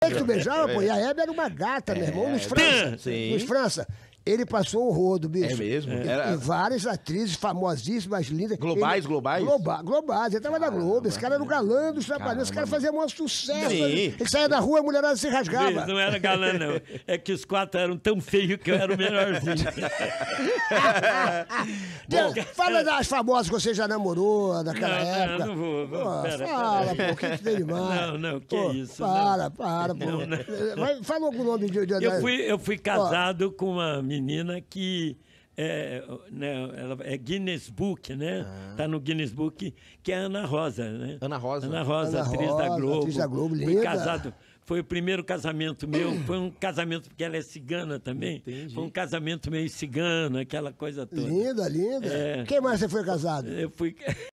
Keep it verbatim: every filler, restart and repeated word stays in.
aí que tu beijava, pô. E a Hebe era uma gata, meu irmão. Nos França. Sim. Nos França. Ele passou o rodo, bicho. É mesmo? E, Era- e várias atrizes famosíssimas, lindas. Globais, ele... globais? Globa... Globais. Ele tava na Globo. Esse cara era o galã dos trapalhões. Esse cara fazia maior sucesso. Sim. Ele, ele saía da rua, a mulherada se rasgava. Não era galã, não. É que os quatro eram tão feios que eu era o melhorzinho. Bom, fala das famosas que você já namorou naquela Não, não, época. não vou, vou, Pô, pera, fala, pera. pô, o que que tem demais? Não, não, que Pô, isso, Para, não. para, pô. Não, não. Vai, fala algum nome de... de Eu fui, eu fui casado com uma menina que é, né, ela é Guinness Book, né? Ah. Tá no Guinness Book, que é a Ana Rosa, né? Ana Rosa. Ana Rosa, Ana atriz, Rosa, da Globo. atriz da Globo, Fui linda. casado. Foi o primeiro casamento meu. Foi um casamento porque ela é cigana também. Entendi. Foi um casamento meio cigano, aquela coisa toda. Linda, linda. É. Quem mais você foi casado? Eu fui